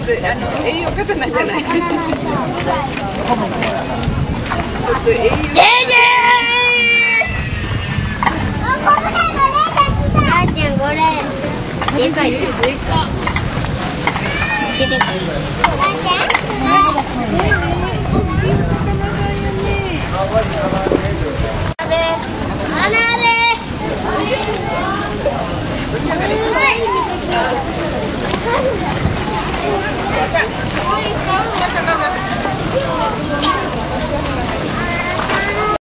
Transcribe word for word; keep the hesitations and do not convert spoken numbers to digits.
とあの栄養過多なんじゃない。ちょっと栄養。 これでかい。でか。出てくる。 さあ、